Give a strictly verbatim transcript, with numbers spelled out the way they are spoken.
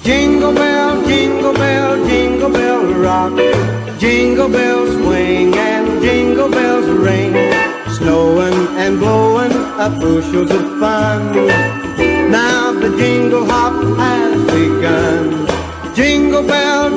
Jingle bell, jingle bell, jingle bell rock. Jingle bells swing and jingle bells ring. Snowing and blowing up bushels of fun. Now the jingle hop has begun. Jingle bell,